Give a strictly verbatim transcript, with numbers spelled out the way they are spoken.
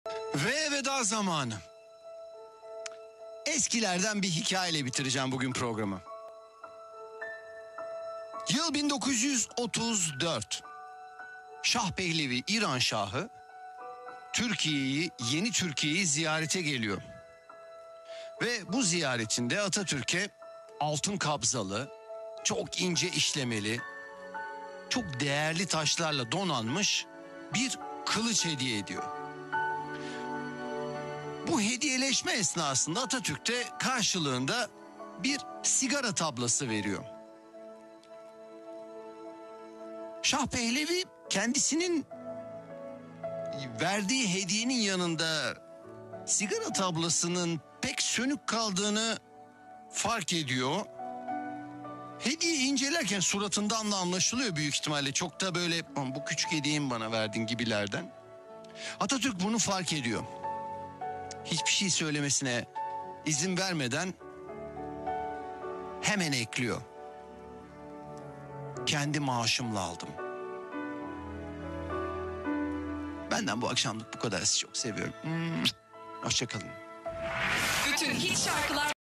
Ve veda zamanı. Eskilerden bir hikayeyle bitireceğim bugün programı. Yıl bin dokuz yüz otuz dört. Şah Pehlevi, İran Şahı Türkiye'yi, yeni Türkiye'yi ziyarete geliyor. Ve bu ziyaretinde Atatürk'e altın kabzalı, çok ince işlemeli, çok değerli taşlarla donanmış bir kılıç hediye ediyor. Bu hediyeleşme esnasında Atatürk de karşılığında bir sigara tablası veriyor. Şah Pehlevi kendisinin verdiği hediyenin yanında sigara tablasının pek sönük kaldığını fark ediyor. Hediye incelerken suratından da anlaşılıyor büyük ihtimalle. Çok da böyle bu küçük hediyeyi mi bana verdin gibilerden. Atatürk bunu fark ediyor. Hiçbir şey söylemesine izin vermeden hemen ekliyor. Kendi maaşımla aldım. Benden bu akşamlık bu kadar. Sizi çok seviyorum. Hmm. Hoşça kalın. Bütün hit şarkılar